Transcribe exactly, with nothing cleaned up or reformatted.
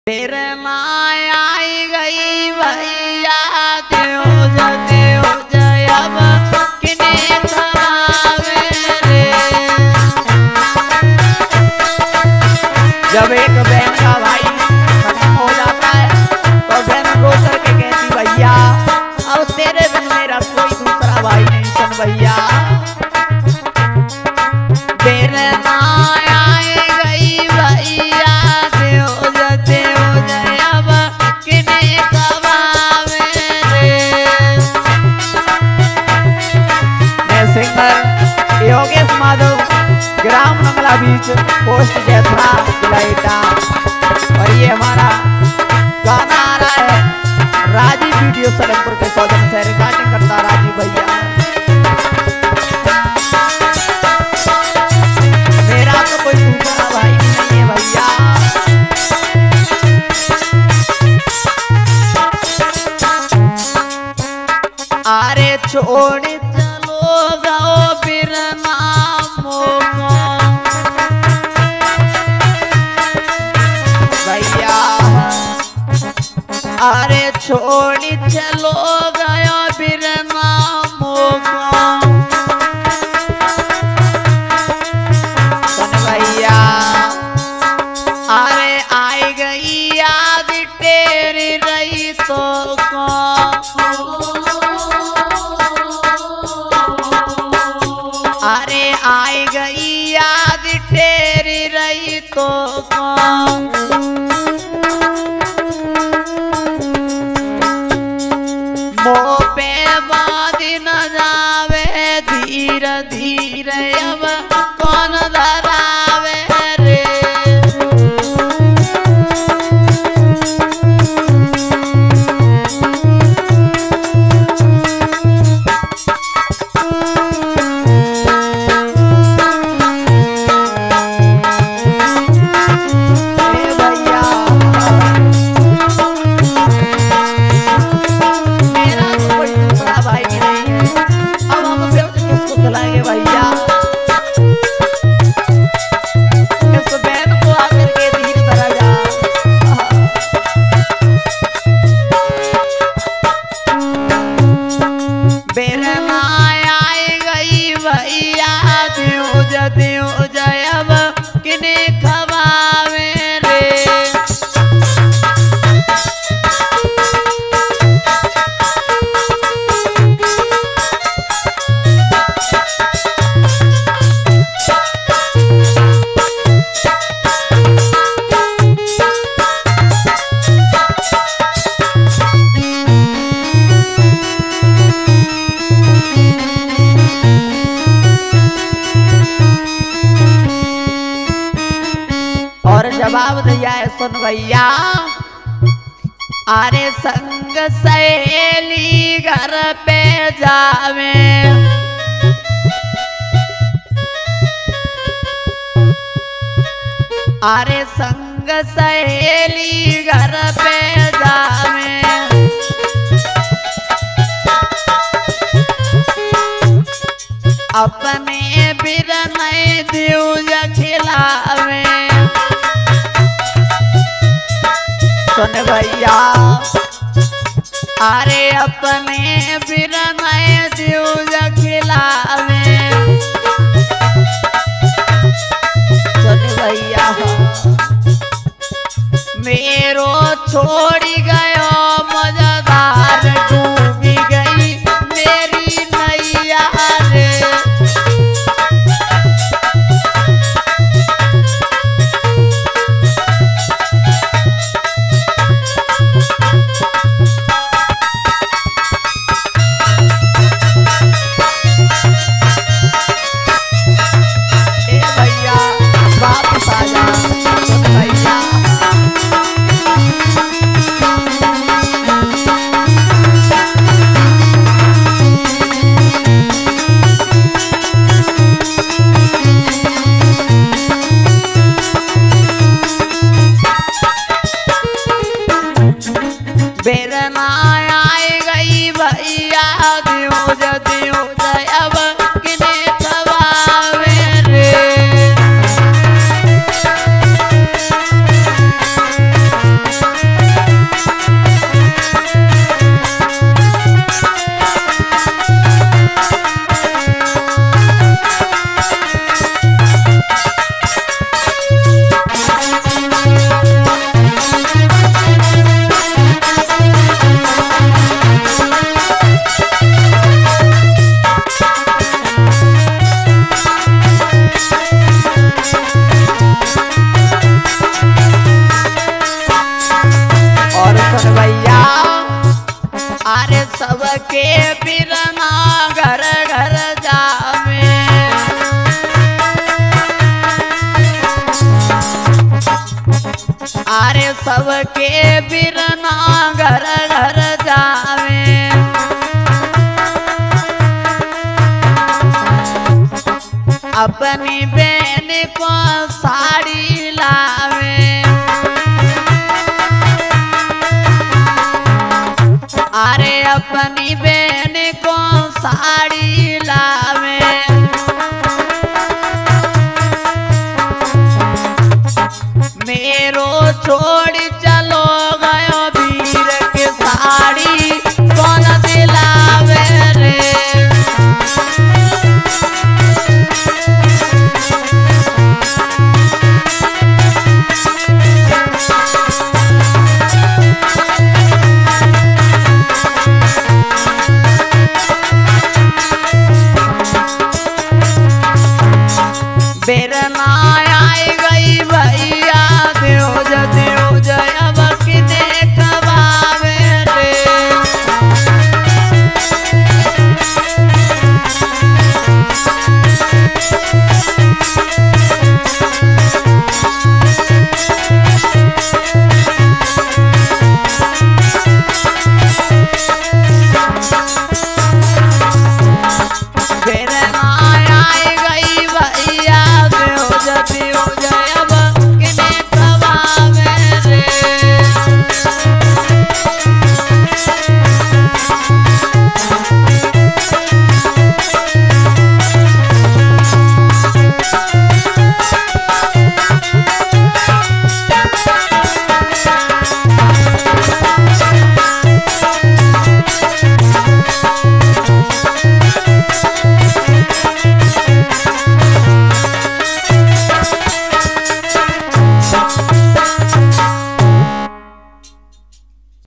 फिर माँ आई गई भैया देव देव जय अब किने खवावे रे। जब एक बहन का भाई खत्म हो जाता है तो बहन रो करके कहती भैया अब तेरे बिन मेरा कोई दूसरा भाई नहीं सुन भैया। फिर माँ आई गई भैया देव देव जय अब किने खवावे रे। मैं सिंगर योगेश माधव, ग्राम नंगला बीच, पोस्ट जैथरा लाइटा, और ये हमारा गाना आ रहा है राजीव वीडियो सलेमपुर के सौजन से रिकॉर्डिंग करता राजीव भैया। मेरा तो कोई दूसरा भाई नहीं है भैया। अरे छोड़ चलो गाओ फिर नामों को भैया। अरे छोड़ चलो गया फिर नामों को सुन भैया। अरे आई गई याद तेरी रही तो को। अरे आई गई याद तेरी रही तो कौन। मोह पे बाधी न जावे धीरे धीरे अब कौन धरावे रे। भैया इसको बहन को आकर के धीरे धरा जा। बेरे माँ आई गई भैया देव जय देव जय अब किने खवावे रे। और जवाब दिया है सुन भैया। अरे संग सहेली घर पे जावे। अरे संग सहेली घर पे जावे। अपने बिर नहीं दिल खिलावे सुन भैया। अरे अपने बिर नहीं दिल खिलावे सुन भैया। मेरो छोड़ी गयो मजेदार डूबी गई मेरी नैया रे। वापस आ जा भैया। सबके बिरना घर घर जावे, अपनी बहन को साड़ी लावे, अरे अपनी बहन को साड़ी लावे। मेरो छोड़ चलो